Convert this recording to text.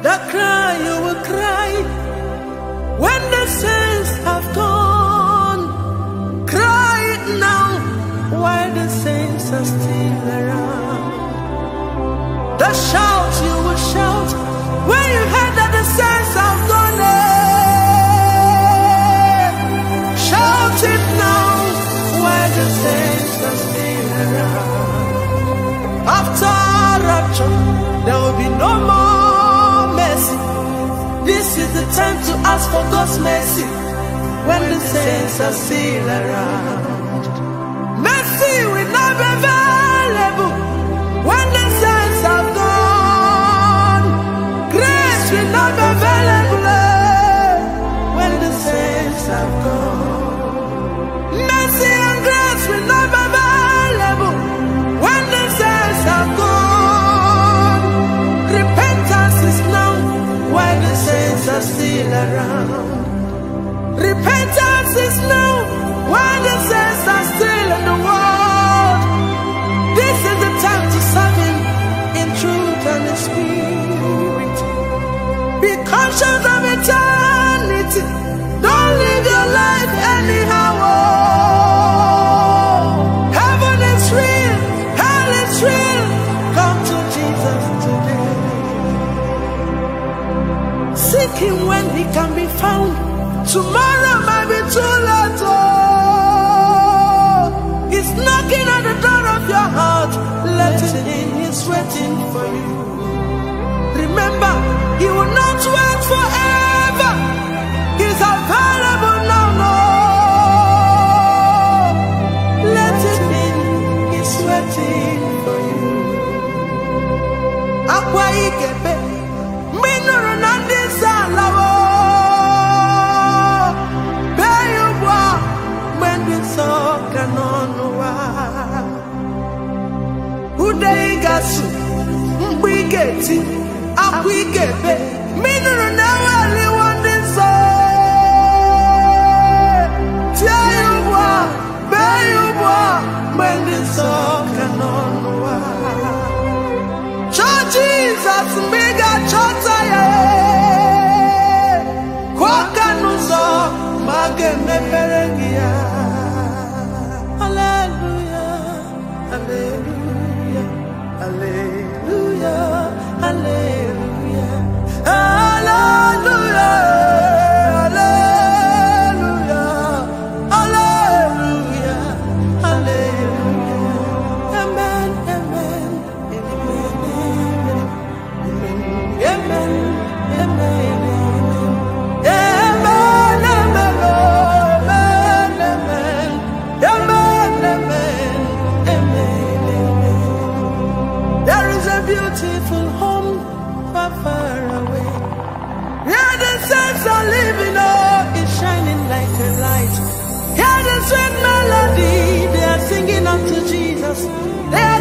The cry you will cry when the saints have gone. Cry it now while the saints are still around. The shout you will shout when you heard that the saints have gone. Shout it now while the saints are still around. After rapture, there will be no more mercy. This is the time to ask for God's mercy when the saints are still around. Mercy will not be available when the saints are gone. Grace will not be available when the saints have gone. Mercy and grace will not be available when the saints have gone. Repentance is now while the saints are still around. Repentance is now while the saints are still in the world. This is the time to serve Him in truth and in spirit. Be conscious of eternity. Don't live your life anyhow. Heaven is real, hell is real. Come to Jesus today. Seek Him when He can be found. Tomorrow might be too late. He's knocking at the door of your heart. Let Him in, He's waiting for you. Remember, He will not wait forever. He's available now, no. Let Him in, He's waiting for you. Akwa ikebe, minuru nandisa lawo. Beyubwa, mwendiso kanonwa. Ude igasu, mbigeti, akwa ikebe, minuru nawali wandiso. Tiayubwa, beyubwa, mwendiso kanonwa. Jesus mega chota ye kwa kanuzo mageme perengia. Hallelujah, hallelujah, hallelujah, hallelujah, hallelujah, hallelujah, hallelujah, hallelujah. Amen, amen, amen. Amen, amen, amen, amen, amen, amen. There is a beautiful home far, far away. Here the saints are living, oh, it's shining like a light. Hear the sweet melody, they are singing unto Jesus. They